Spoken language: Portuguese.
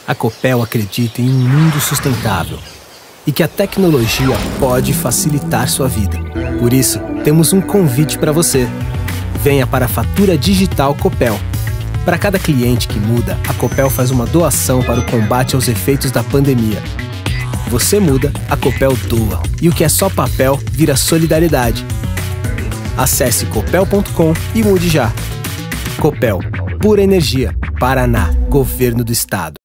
A Copel acredita em um mundo sustentável e que a tecnologia pode facilitar sua vida. Por isso, temos um convite para você. Venha para a Fatura Digital Copel. Para cada cliente que muda, a Copel faz uma doação para o combate aos efeitos da pandemia. Você muda, a Copel doa. E o que é só papel vira solidariedade. Acesse copel.com e mude já. Copel, pura energia. Paraná, Governo do Estado.